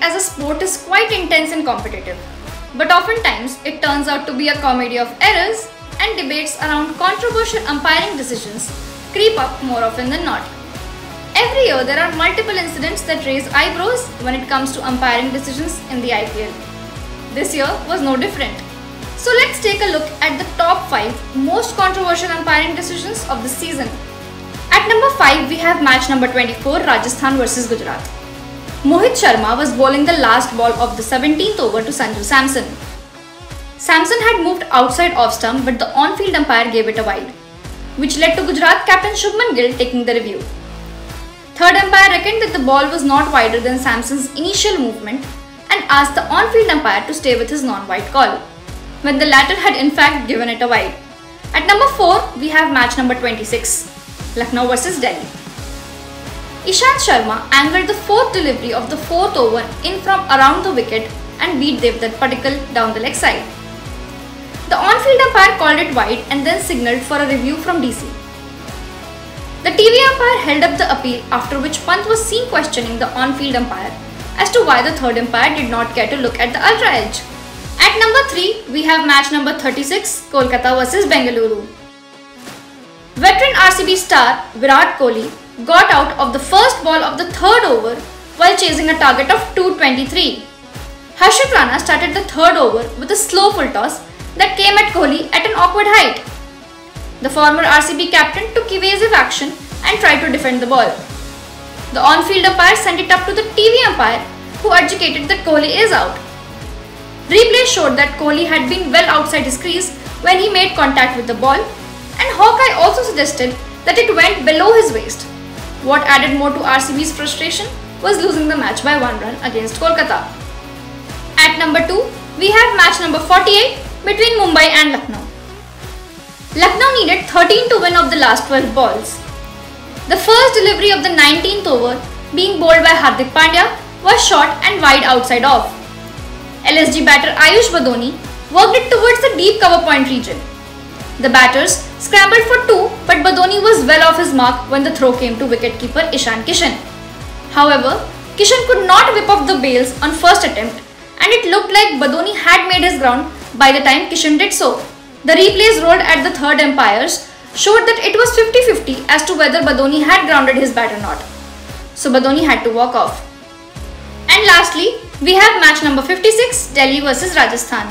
as a sport is quite intense and competitive, but oftentimes it turns out to be a comedy of errors and debates around controversial umpiring decisions creep up more often than not. Every year there are multiple incidents that raise eyebrows when it comes to umpiring decisions in the IPL. This year was no different. So let's take a look at the top 5 most controversial umpiring decisions of the season. At number 5 we have match number 24, Rajasthan vs Gujarat. Mohit Sharma was bowling the last ball of the 17th over to Sanju Samson. Samson had moved outside off stump, but the on-field umpire gave it a wide, which led to Gujarat captain Shubman Gill taking the review. Third umpire reckoned that the ball was not wider than Samson's initial movement and asked the on-field umpire to stay with his non-wide call, when the latter had in fact given it a wide. At number 4 we have match number 26, Lucknow vs Delhi. Ishant Sharma angled the 4th delivery of the 4th over in from around the wicket and beat Devdutt Padikkal down the leg side. The on-field umpire called it wide and then signalled for a review from DC. The TV umpire held up the appeal, after which Pant was seen questioning the on-field umpire as to why the third umpire did not care to look at the ultra edge. At number 3 we have match number 36, Kolkata vs Bengaluru. Veteran RCB star Virat Kohli got out of the first ball of the 3rd over while chasing a target of 223. Harshit Rana started the 3rd over with a slow full toss that came at Kohli at an awkward height. The former RCB captain took evasive action and tried to defend the ball. The on-field umpire sent it up to the TV umpire, who adjudicated that Kohli is out. Replay showed that Kohli had been well outside his crease when he made contact with the ball, and Hawkeye also suggested that it went below his waist. What added more to RCB's frustration was losing the match by 1 run against Kolkata. At number 2, we have match number 48 between Mumbai and Lucknow. Lucknow needed 13 to win of the last 12 balls. The first delivery of the 19th over, being bowled by Hardik Pandya, was short and wide outside off. LSG batter Ayush Badoni worked it towards the deep cover point region. The batters scrambled for 2, but Badoni was well off his mark when the throw came to wicketkeeper Ishan Kishan. However, Kishan could not whip off the bails on first attempt, and it looked like Badoni had made his ground by the time Kishan did so. The replays rolled at the third umpires showed that it was 50-50 as to whether Badoni had grounded his bat or not. So Badoni had to walk off. And lastly, we have match number 56, Delhi vs Rajasthan.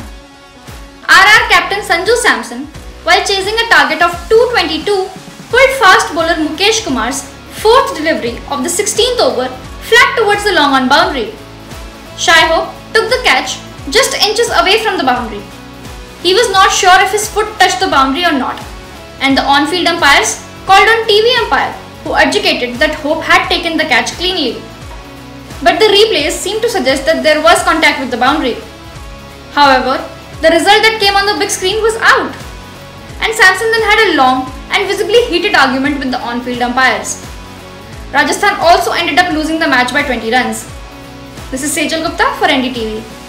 RR captain Sanju Samson, while chasing a target of 222, pulled fast bowler Mukesh Kumar's 4th delivery of the 16th over flat towards the long on boundary. Shai Hope took the catch just inches away from the boundary. He was not sure if his foot touched the boundary or not, and the on-field umpires called on TV umpire, who adjudicated that Hope had taken the catch cleanly. But the replays seemed to suggest that there was contact with the boundary. However, the result that came on the big screen was out, and Samson then had a long and visibly heated argument with the on-field umpires. Rajasthan also ended up losing the match by 20 runs. This is Sejal Gupta for NDTV.